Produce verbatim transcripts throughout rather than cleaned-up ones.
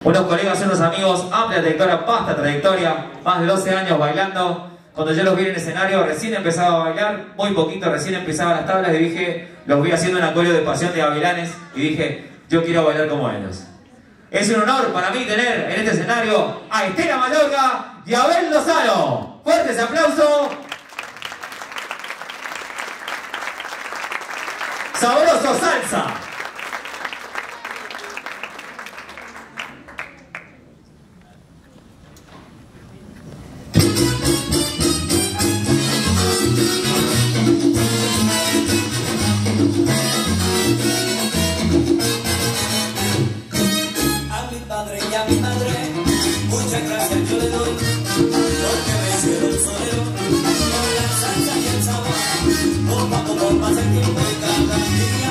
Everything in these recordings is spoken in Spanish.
Unos colegas, unos amigos, amplia trayectoria, vasta trayectoria, más de doce años bailando. Cuando yo los vi en el escenario, recién empezaba a bailar, muy poquito, recién empezaba las tablas y dije, los vi haciendo una coreo de Pasión de Gavilanes y dije, yo quiero bailar como ellos. Es un honor para mí tener en este escenario a Estela Mayorga y a Abel Lozano. Fuertes aplausos. Sabroso salsa. Y a mi madre, muchas gracias yo le doy, porque me hicieron solero, con la salsa y el sabor, poco a poco pasa el tiempo y cada día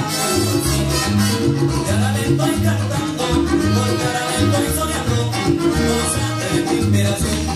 y ahora le estoy cantando, porque ahora le estoy soñando, cosas de mi inspiración.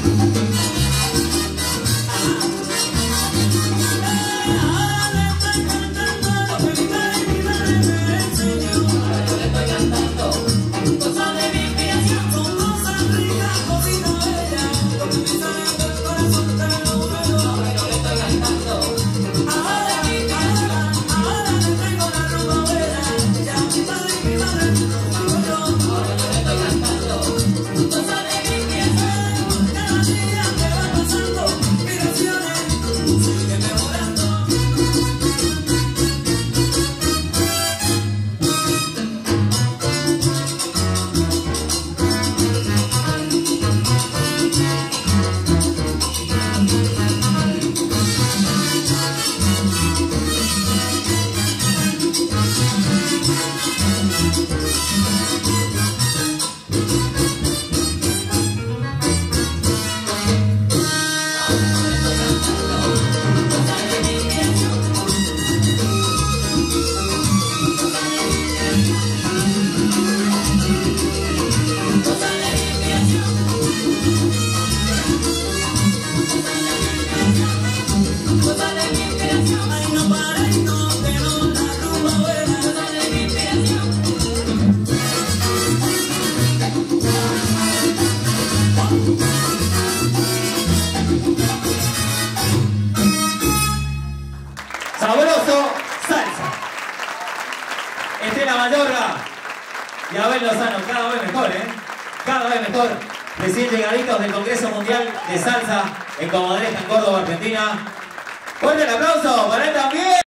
Sabroso salsa. Estela Mayorga y Abel Lozano, cada vez mejor, ¿eh? Cada vez mejor. Recién llegaditos del Congreso Mundial de Salsa en Comadreja, en Córdoba, Argentina. Fuerte el aplauso para él también.